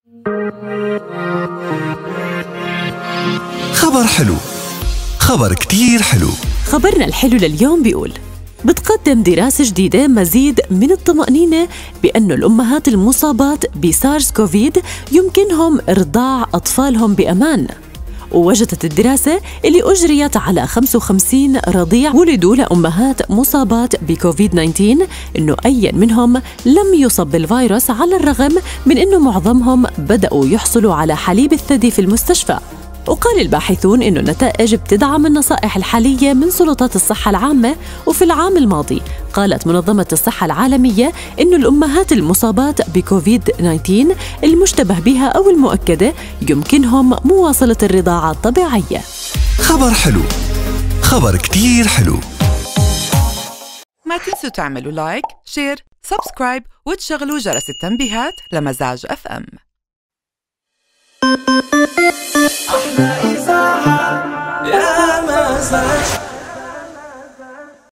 خبر حلو، خبر كتير حلو. خبرنا الحلو لليوم بيقول: بتقدم دراسة جديدة مزيد من الطمأنينة بأن الأمهات المصابات بسارس كوفيد يمكنهم إرضاع أطفالهم بأمان. ووجدت الدراسة اللي أجريت على 55 رضيع ولدوا لأمهات مصابات بكوفيد 19 إنه أي منهم لم يصب بالفيروس، على الرغم من إنه معظمهم بدأوا يحصلوا على حليب الثدي في المستشفى. وقال الباحثون إنه النتائج بتدعم النصائح الحالية من سلطات الصحة العامة. وفي العام الماضي قالت منظمة الصحة العالمية إنه الأمهات المصابات بكوفيد 19 المشتبه بها أو المؤكدة يمكنهم مواصلة الرضاعة الطبيعية. خبر حلو، خبر كتير حلو. ما تنسوا تعملوا لايك، شير، سبسكرايب وتشغلوا جرس التنبيهات لمزاج FM. أحلى إذاعة.